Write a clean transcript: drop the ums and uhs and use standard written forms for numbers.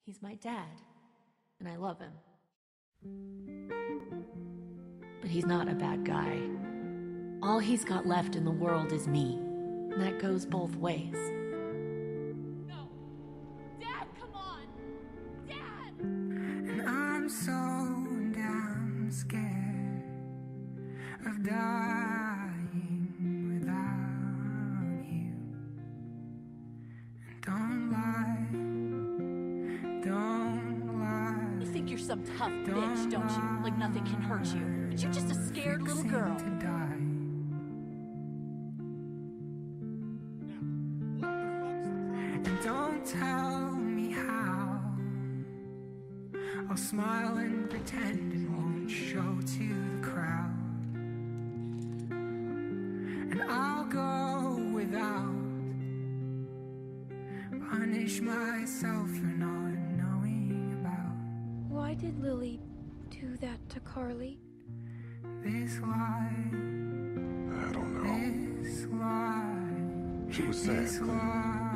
He's my dad, and I love him. But he's not a bad guy. All he's got left in the world is me, and that goes both ways. No! Dad, come on! Dad! And I'm so damn scared of dying without you. And don't lie. You think you're some tough bitch, don't you? Like nothing can hurt you. But you're just a scared little girl. And don't tell me how. I'll smile and pretend it won't show to the crowd. And I'll go without. Punish myself for not knowing about. Why did Lily do that to Carly? This lie. I don't know. This lie. She was sad. This lie.